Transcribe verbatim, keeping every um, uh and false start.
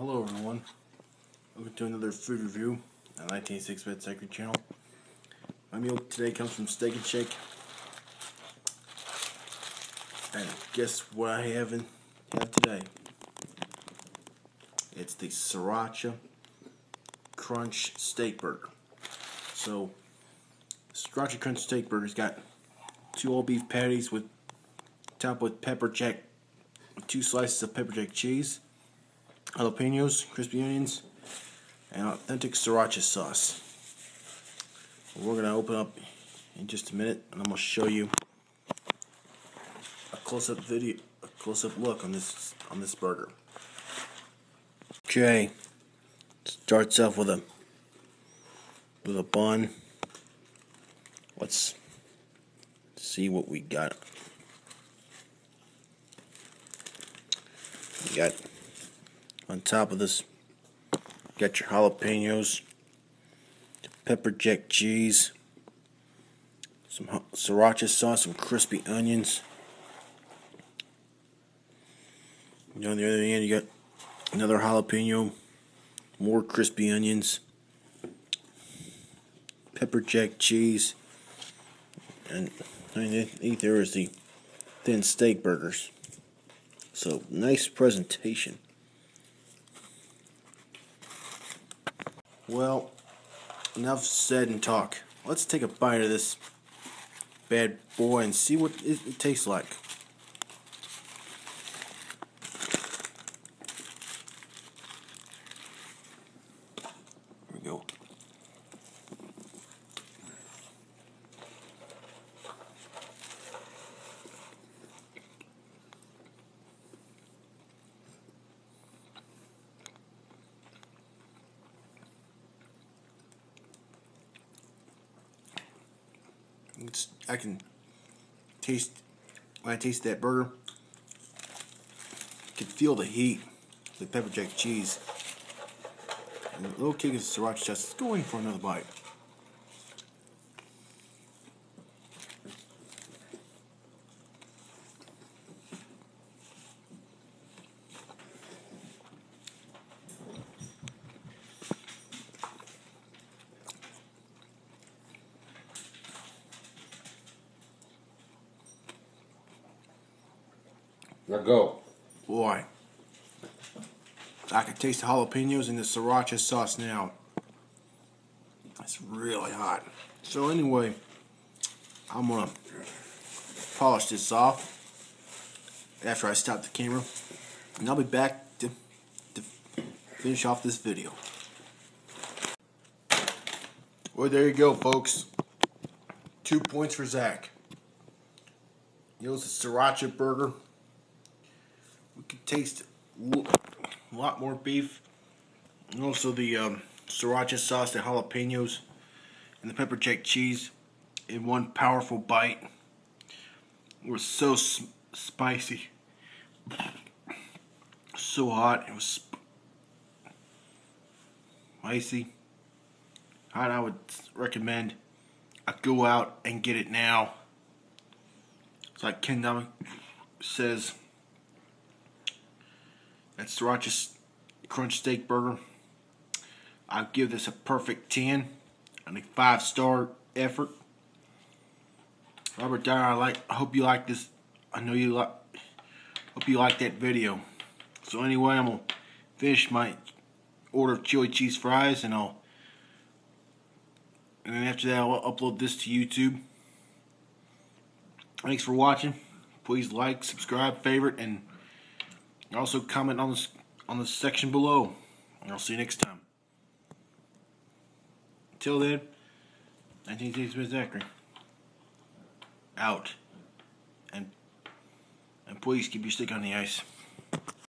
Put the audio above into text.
Hello everyone, welcome to another food review on nineteen eighty-six Bed Sacred channel. My meal today comes from Steak and Shake. And guess what I have, in, have today? It's the Sriracha Crunch Steak Burger. So, Sriracha Crunch Steak Burger's got two all beef patties with topped with pepper jack, two slices of pepper jack cheese, jalapenos, crispy onions, and authentic sriracha sauce. We're gonna open up in just a minute, and I'm gonna show you a close-up video, a close-up look on this on this burger. Okay, starts off with a with a bun. Let's see what we got. We got on top of this, got your jalapenos, pepper jack cheese, some sriracha sauce, some crispy onions. And on the other end, you got another jalapeno, more crispy onions, pepper jack cheese, and underneath there is the thin steak burgers. So, nice presentation. Well, enough said and talk. Let's take a bite of this bad boy and see what it, it tastes like. Here we go. It's, I can taste, when I taste that burger, I can feel the heat, the pepper jack cheese, and a little kick of sriracha sauce. Let's go in for another bite. Let go. Boy, I can taste the jalapenos and the sriracha sauce now. It's really hot. So anyway, I'm gonna polish this off after I stop the camera, and I'll be back to, to finish off this video. Well, there you go, folks. Two points for Zach. It was a sriracha burger. We could taste a lot more beef, and also the um, sriracha sauce, the jalapenos, and the pepper jack cheese in one powerful bite. It was so sp spicy, so hot. It was sp spicy. Hot. I would recommend I go out and get it now. It's like Ken Dominic says. That Sriracha Crunch Steak Burger, I'll give this a perfect ten and a five star effort. Robert Dyer, I like. I hope you like this. I know you like. Hope you like that video. So anyway, I'm gonna finish my order of chili cheese fries, and I'll. And then after that, I'll upload this to YouTube. Thanks for watching. Please like, subscribe, favorite, and also comment on the on the section below. And I'll see you next time. Until then, nineteen eighty-six Bed Zachary out. And and please keep your stick on the ice.